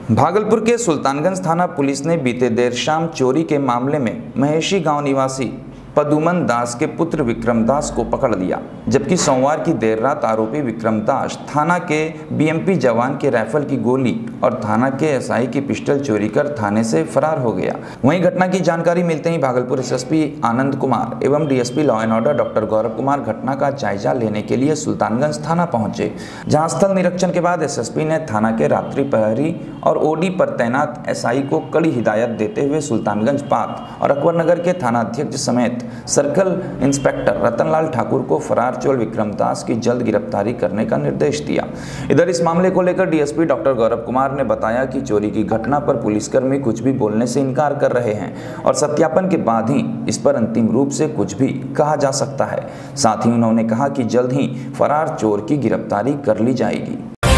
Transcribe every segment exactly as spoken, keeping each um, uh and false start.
भागलपुर के सुल्तानगंज थाना पुलिस ने बीते देर शाम चोरी के मामले में महेशी गांव निवासी पदुमन दास के पुत्र विक्रम दास को पकड़ लिया, जबकि सोमवार की देर रात आरोपी विक्रम दास थाना के बीएमपी जवान के राइफल की गोली और थाना के एसआई की पिस्टल चोरी कर थाने से फरार हो गया। वहीं घटना की जानकारी मिलते ही भागलपुर एसएसपी आनंद कुमार एवं DSP law and order doctor Gaurav Kumar घटना का जायजा लेने के लिए सुल्तानगंज थाना पहुंचे, जहां स्थल निरीक्षण के बाद एसएसपी ने थाना के रात्रि प्रहरी और ओडी पर तैनात एसआई को कड़ी हिदायत देते हुए सुल्तानगंज पात और अकबरनगर के थाना अध्यक्ष समेत सर्कल इंस्पेक्टर रतनलाल ठाकुर को फरार चोर विक्रम दास की जल्द गिरफ्तारी करने का निर्देश दिया। इधर इस मामले को लेकर डीएसपी डॉक्टर गौरव कुमार ने बताया कि चोरी की घटना पर पुलिसकर्मी कुछ भी बोलने से इनकार कर रहे हैं और सत्यापन के बाद ही इस पर अंतिम रूप से कुछ भी कहा जा सकता है। साथ ही उन्होंने कहा कि जल्द ही फरार चोर की गिरफ्तारी कर ली जाएगी।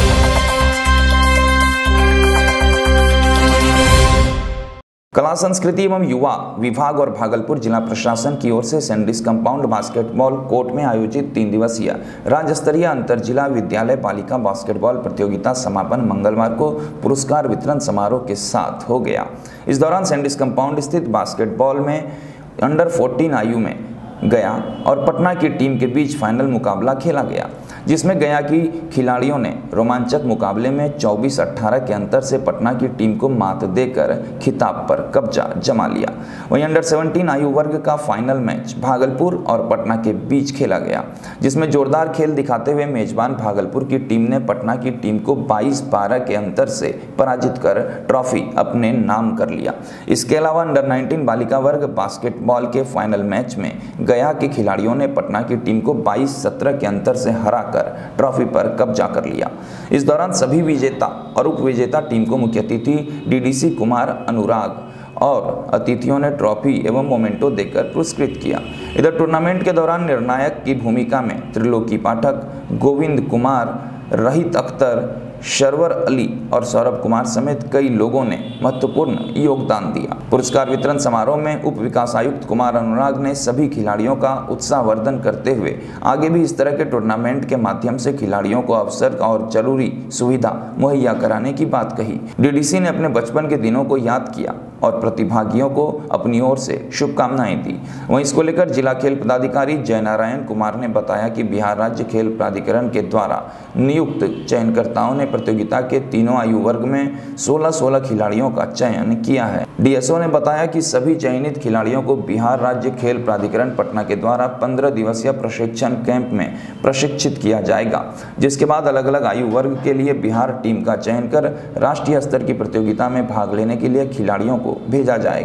कला संस्कृति एवं युवा विभाग और भागलपुर जिला प्रशासन की ओर से सैंडिस कंपाउंड बास्केटबॉल कोर्ट में आयोजित तीन दिवसीय राज्य स्तरीय अंतर जिला विद्यालय बालिका बास्केटबॉल प्रतियोगिता समापन मंगलवार को पुरस्कार वितरण समारोह के साथ हो गया। इस दौरान सैंडिस कंपाउंड स्थित बास्केटबॉल में अंडर चौदह आयु में गया और पटना की टीम के बीच फाइनल मुकाबला खेला गया, जिसमें गया की खिलाड़ियों ने रोमांचक मुकाबले में चौबीस अठारह के अंतर से पटना की टीम को मात देकर खिताब पर कब्जा जमा लिया। वहीं अंडर सत्रह आयु वर्ग का फाइनल मैच भागलपुर और पटना के बीच खेला गया, जिसमें जोरदार खेल दिखाते हुए मेजबान भागलपुर की टीम ने पटना की टीम को बाईस बारह के अंतर से पराजित कर ट्रॉफी अपने नाम कर लिया। इसके अलावा अंडर उन्नीस बालिका वर्ग बास्केटबॉल के फाइनल मैच में गया के खिलाड़ियों ने पटना की टीम को बाईस सत्रह के अंतर से हरा कर ट्रॉफी पर कब्जा कर लिया। इस दौरान सभी विजेता और उप विजेता टीम को मुख्य अतिथि डीडीसी कुमार अनुराग और अतिथियों ने ट्रॉफी एवं मोमेंटो देकर पुरस्कृत किया। इधर टूर्नामेंट के दौरान निर्णायक की भूमिका में त्रिलोकी पाठक, गोविंद कुमार, रहीत अख्तर, शरवर अली और सौरभ कुमार समेत कई लोगों ने महत्वपूर्ण योगदान दिया। पुरस्कार वितरण समारोह में उप विकास आयुक्त कुमार अनुराग ने सभी खिलाड़ियों का उत्साहवर्धन करते हुए आगे भी इस तरह के टूर्नामेंट के माध्यम से खिलाड़ियों को अवसर और जरूरी सुविधा मुहैया कराने की बात कही। डीडीसी ने अपने बचपन के दिनों को याद किया और प्रतिभागियों को अपनी ओर से शुभकामनाएं दी। वहीं इसको लेकर जिला खेल पदाधिकारी जयनारायण कुमार ने बताया कि बिहार राज्य खेल प्राधिकरण के द्वारा नियुक्त चयनकर्ताओं ने प्रतियोगिता के तीनों आयु वर्ग में सोलह सोलह खिलाड़ियों का चयन किया है। डीएसओ ने बताया कि सभी चयनित खिलाड़ियों को बिहार राज्य खेल प्राधिकरण पटना के द्वारा पंद्रह दिवसीय प्रशिक्षण कैंप में प्रशिक्षित किया जाएगा, जिसके बाद अलग अलग आयु वर्ग के लिए बिहार टीम का चयन कर राष्ट्रीय स्तर की प्रतियोगिता में भाग लेने के लिए खिलाड़ियों को भेजा जाएगा।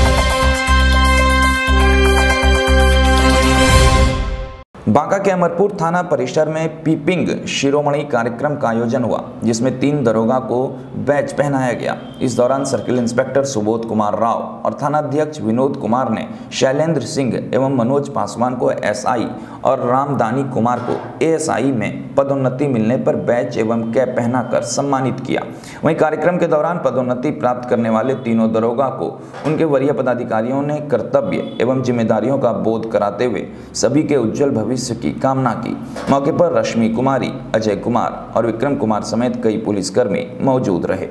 बांका के अमरपुर थाना परिसर में पीपिंग शिरोमणि कार्यक्रम का आयोजन हुआ, जिसमें तीन दरोगा को बैच पहनाया गया। इस दौरान सर्किल इंस्पेक्टर सुबोध कुमार राव और थाना अध्यक्ष विनोद कुमार ने शैलेंद्र सिंह एवं मनोज पासवान को एसआई और रामदानी कुमार को एएसआई में पदोन्नति मिलने पर बैच एवं कैप पहनाकर सम्मानित किया। वहीं कार्यक्रम के दौरान पदोन्नति प्राप्त करने वाले तीनों दरोगा को उनके वरीय पदाधिकारियों ने कर्तव्य एवं जिम्मेदारियों का बोध कराते हुए सभी के उज्जवल भविष्य की कामना की। मौके पर रश्मि कुमारी, अजय कुमार और विक्रम कुमार समेत कई पुलिसकर्मी मौजूद रहे।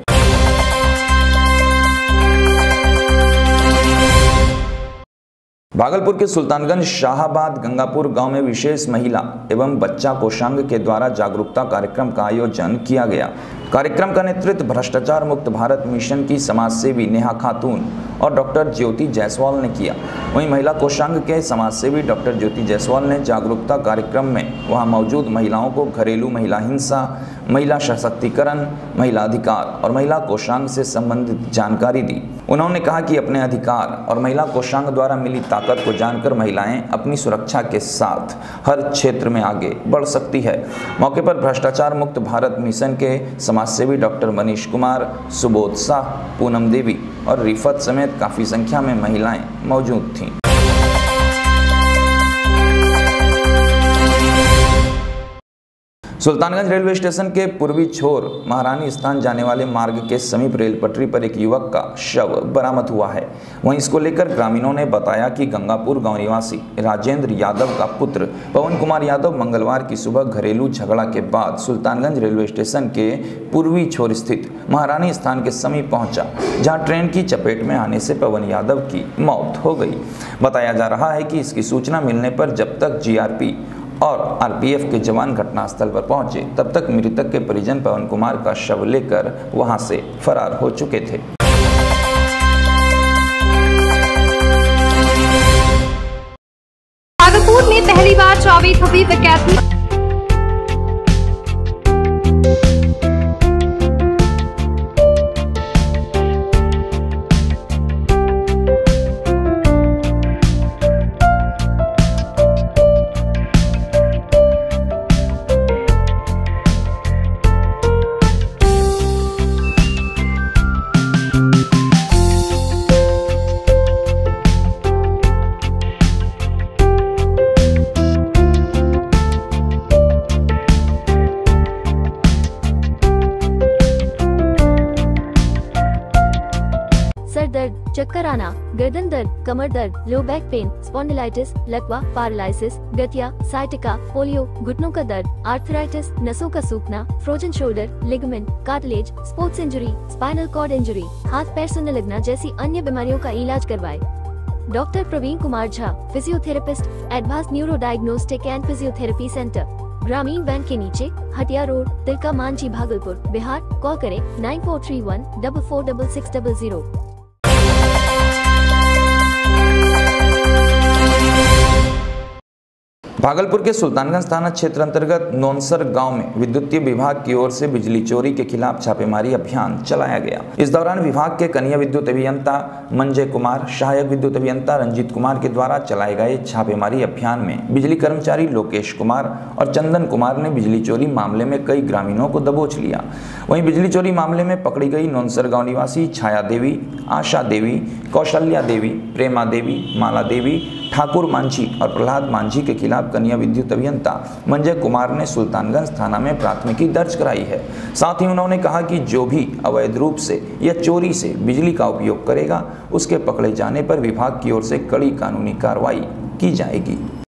भागलपुर के सुल्तानगंज शाहाबाद गंगापुर गांव में विशेष महिला एवं बच्चा कोषांग के द्वारा जागरूकता कार्यक्रम का आयोजन किया गया। कार्यक्रम का नेतृत्व भ्रष्टाचार मुक्त भारत मिशन की समाजसेवी नेहा खातून और डॉक्टर ज्योति जायसवाल ने किया। वहीं महिला कोषांग के समाजसेवी डॉक्टर ज्योति जायसवाल ने जागरूकता कार्यक्रम में वहां मौजूद महिलाओं को घरेलू महिला हिंसा, महिला सशक्तिकरण, महिला अधिकार और महिला कोषांग से संबंधित जानकारी दी। उन्होंने कहा कि अपने अधिकार और महिला कोषांग द्वारा मिली ताकत को जानकर महिलाएं अपनी सुरक्षा के साथ हर क्षेत्र में आगे बढ़ सकती है। मौके पर भ्रष्टाचार मुक्त भारत मिशन के समाजसेवी डॉक्टर मनीष कुमार, सुबोध शाह, पूनम देवी और रिफत समेत काफी संख्या में महिलाएं मौजूद थीं। सुल्तानगंज रेलवे स्टेशन के पूर्वी छोर महारानी स्थान जाने वाले मार्ग के समीप रेल पटरी पर एक युवक का शव बरामद हुआ है। वहीं इसको लेकर ग्रामीणों ने बताया कि गंगापुर गांव निवासी राजेंद्र यादव का पुत्र पवन कुमार यादव मंगलवार की सुबह घरेलू झगड़ा के बाद सुल्तानगंज रेलवे स्टेशन के पूर्वी छोर स्थित महारानी स्थान के समीप पहुंचा, जहां ट्रेन की चपेट में आने से पवन यादव की मौत हो गई। बताया जा रहा है कि इसकी सूचना मिलने पर जब तक जीआरपी और आरपीएफ के जवान घटनास्थल पर पहुंचे, तब तक मृतक के परिजन पवन कुमार का शव लेकर वहां से फरार हो चुके थे। भागलपुर में पहली बार जावेद हबीब अकेडमी सर दर्द, चक्कर आना, गर्दन दर्द, कमर दर्द, लो बैक पेन, स्पॉन्डिलाइटिस, लकवा, पैरालिसिस, गठिया, साइटिका, पोलियो, घुटनों का दर्द, आर्थराइटिस, नसों का सूखना, frozen shoulder, ligament, cartilage, sports injury, spinal cord injury, हाथ पैर सुनने लगना जैसी अन्य बीमारियों का इलाज करवाए। Doctor Praveen Kumar Jha, physiotherapist, advance neuro diagnostic and physiotherapy centre, ग्रामीण बैंक के नीचे, हटिया रोड, तिलका मांझी, भागलपुर, बिहार। कॉल करें nine four three one double four double six double zero. Bhagalpur के सुल्तानगंज थाना क्षेत्र अंतर्गत नौनसर गांव में विद्युतीय विभाग की ओर से बिजली चोरी के खिलाफ छापेमारी अभियान चलाया गया। इस दौरान विभाग के कनीय विद्युत अभियंता मंजय कुमार, सहायक विद्युत अभियंता रंजीत कुमार के द्वारा चलाए गए छापेमारी अभियान में बिजली कर्मचारी लोकेश कुमार और चंदन कुमार ने बिजली चोरी मामले में कई ग्रामीणों को दबोच लिया। वहीं बिजली चोरी मामले में पकड़ी गई नौनसर गाँव निवासी छाया देवी, आशा देवी, कौशल्या देवी, प्रेमा देवी, माला देवी, ठाकुर मांझी और प्रहलाद मांझी के खिलाफ कनीय विद्युत अभियंता मंजय कुमार ने सुल्तानगंज थाना में प्राथमिकी दर्ज कराई है। साथ ही उन्होंने कहा कि जो भी अवैध रूप से या चोरी से बिजली का उपयोग करेगा, उसके पकड़े जाने पर विभाग की ओर से कड़ी कानूनी कार्रवाई की जाएगी।